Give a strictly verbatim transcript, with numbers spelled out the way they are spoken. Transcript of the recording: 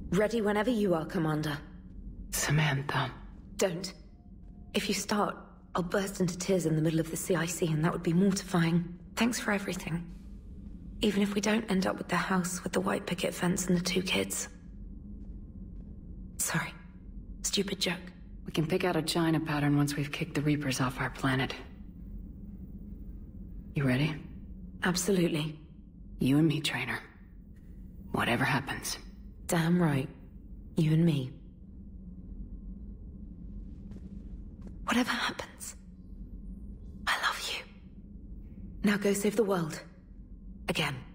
Ready whenever you are, Commander. Samantha. Don't. If you start, I'll burst into tears in the middle of the C I C, and that would be mortifying. Thanks for everything. Even if we don't end up with the house with the white picket fence and the two kids. Sorry. Stupid joke. We can pick out a China pattern once we've kicked the Reapers off our planet. You ready? Absolutely. You and me, Traynor. Whatever happens. Damn right. You and me. Whatever happens, I love you. Now go save the world. Again.